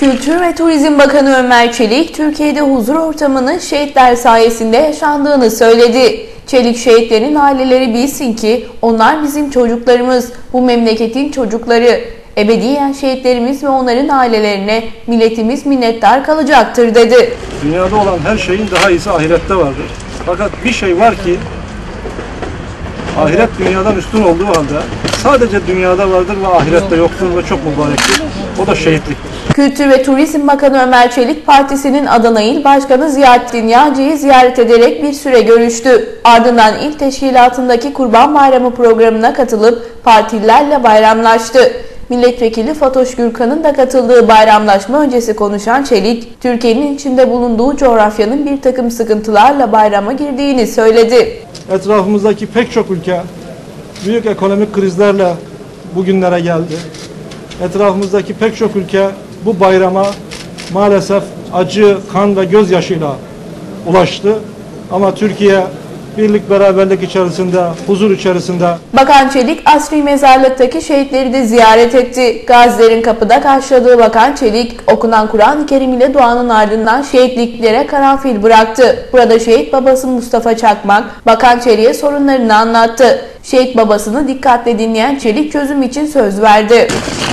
Kültür ve Turizm Bakanı Ömer Çelik, Türkiye'de huzur ortamının şehitler sayesinde yaşandığını söyledi. Çelik, şehitlerin aileleri bilsin ki onlar bizim çocuklarımız, bu memleketin çocukları. Ebediyen şehitlerimiz ve onların ailelerine milletimiz minnettar kalacaktır dedi. Dünyada olan her şeyin daha iyisi ahirette vardır. Fakat bir şey var ki ahiret dünyadan üstün olduğu halde sadece dünyada vardır ve ahirette yoktur ve çok mübarektir. O da şehitliktir. Kültür ve Turizm Bakanı Ömer Çelik, partisinin Adana İl Başkanı Ziyaettin Yağcı'yı ziyaret ederek bir süre görüştü. Ardından il teşkilatındaki Kurban Bayramı programına katılıp partililerle bayramlaştı. Milletvekili Fatoş Gürkan'ın da katıldığı bayramlaşma öncesi konuşan Çelik, Türkiye'nin içinde bulunduğu coğrafyanın bir takım sıkıntılarla bayrama girdiğini söyledi. Etrafımızdaki pek çok ülke büyük ekonomik krizlerle bugünlere geldi. Etrafımızdaki pek çok ülke bu bayrama maalesef acı, kan ve gözyaşıyla ulaştı. Ama Türkiye birlik beraberlik içerisinde, huzur içerisinde. Bakan Çelik, asri mezarlıktaki şehitleri de ziyaret etti. Gazilerin kapıda karşıladığı Bakan Çelik, okunan Kur'an-ı Kerim ile duanın ardından şehitliklere karanfil bıraktı. Burada şehit babası Mustafa Çakmak, Bakan Çelik'e sorunlarını anlattı. Şehit babasını dikkatle dinleyen Çelik çözüm için söz verdi.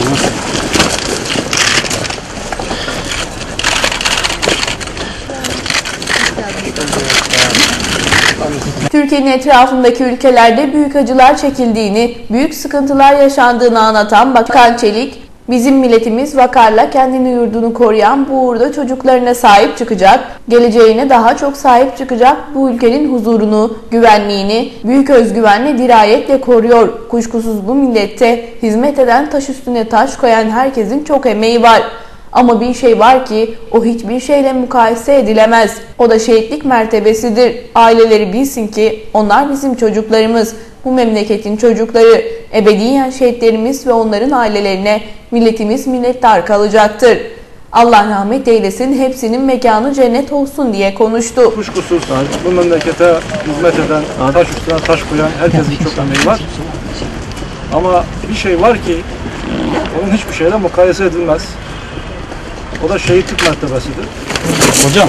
Türkiye'nin etrafındaki ülkelerde büyük acılar çekildiğini, büyük sıkıntılar yaşandığını anlatan Bakan Çelik, bizim milletimiz vakarla kendini yurdunu koruyan bu uğurda çocuklarına sahip çıkacak, geleceğine daha çok sahip çıkacak, bu ülkenin huzurunu, güvenliğini büyük özgüvenle, dirayetle koruyor. Kuşkusuz bu millette hizmet eden, taş üstüne taş koyan herkesin çok emeği var. Ama bir şey var ki o hiçbir şeyle mukayese edilemez. O da şehitlik mertebesidir. Aileleri bilsin ki onlar bizim çocuklarımız, bu memleketin çocukları. Ebediyen şehitlerimiz ve onların ailelerine milletimiz minnettar kalacaktır. Allah rahmet eylesin, hepsinin mekanı cennet olsun diye konuştu. Kuşkusuz bu memlekete hizmet eden, taş üstüne taş koyan herkesin çok emeği var. Ama bir şey var ki onun hiçbir şeyle mukayese edilmez. O da şehitlik mertebesidir. Hocam.